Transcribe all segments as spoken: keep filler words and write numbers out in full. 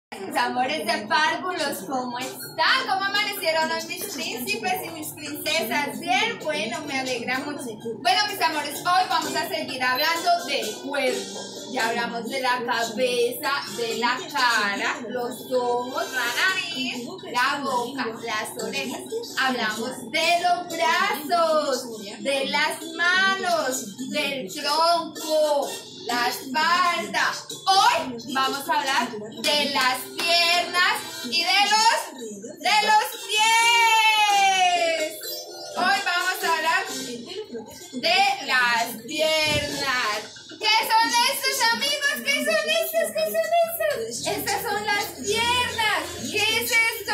Mis amores de párvulos, ¿cómo están? ¿Cómo amanecieron hoy mis príncipes y mis princesas? Bien, bueno, me alegra mucho. Bueno, mis amores, hoy vamos a seguir hablando del cuerpo. Ya hablamos de la cabeza, de la cara, los ojos, la nariz, la boca, las orejas. Hablamos de los brazos, de las manos, del tronco, la espalda. Hoy vamos a hablar de las piernas y de los, de los pies. Hoy vamos a hablar de las piernas. ¿Qué son estos, amigos? ¿Qué son estos? ¿Qué son estos? Estas son las piernas. ¿Qué es esto?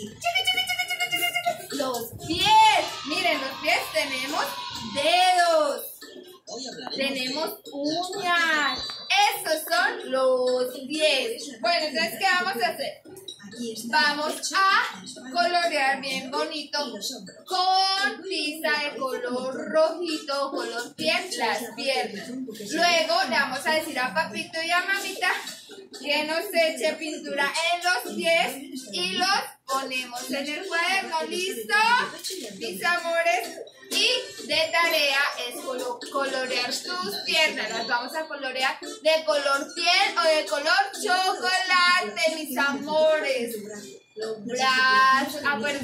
Los pies. Miren, los pies tenemos dedos. Tenemos uñas. Estos son los pies. Bueno, entonces, ¿qué vamos a hacer? Vamos a colorear bien bonito con tiza de color rojito, color piel, las piernas. Luego le vamos a decir a papito y a mamita que nos eche pintura en los pies y los ponemos en el cuaderno. ¿Listo? Mis amores. Y de tarea es colo colorear tus piernas. Las vamos a colorear de color piel o de color chocolate, mis amores. Brazos, ah, bueno,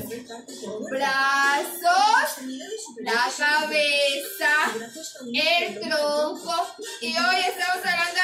brazos, la cabeza, el tronco. Y hoy estamos hablando